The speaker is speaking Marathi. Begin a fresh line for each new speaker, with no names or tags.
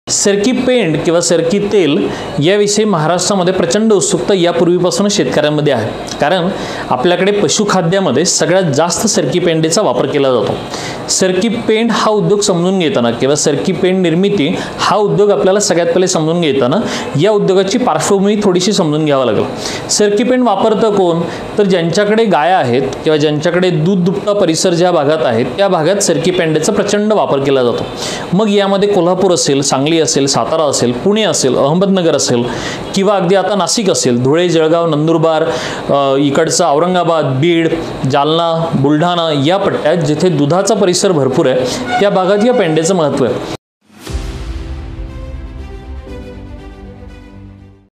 सरकी पेंड किंवा सरकी तेल याविषयी महाराष्ट्रामध्ये प्रचंड उत्सुकता यापूर्वीपासून शेतकऱ्यांमध्ये आहे। कारण आपल्याकडे पशुखाद्यामध्ये सगळ्यात जास्त सरकी पेंडीचा वापर केला जातो। सरकी पेंड हा उद्योग समजून घेताना किंवा सरकी पेंड निर्मिती हा उद्योग आपल्याला सगळ्यात पहिले समजून घेताना या उद्योगाची पार्श्वभूमी थोडीशी समजून घ्यावी लागेल। सरकी पेंड वापरतं कोण? तर ज्यांच्याकडे गाय आहेत किंवा ज्यांच्याकडे दूध दुभता परिसर ज्या भागात आहेत त्या भागात सरकी पेंडीचा प्रचंड वापर केला जातो। मग यामध्ये कोल्हापूर असेल, सांगली असेल, सातारा असेल, पुणे असेल, अहमदनगर असेल किंवा अगदी आता नाशिक असेल, धुळे, जळगाव, नंदुरबार, इकडचं औरंगाबाद, बीड, जालना, बुलढाणा या पट्ट्यात जिथे दुधाचा परिसर भरपूर आहे त्या भागात या पेंड्याचं महत्त्व आहे।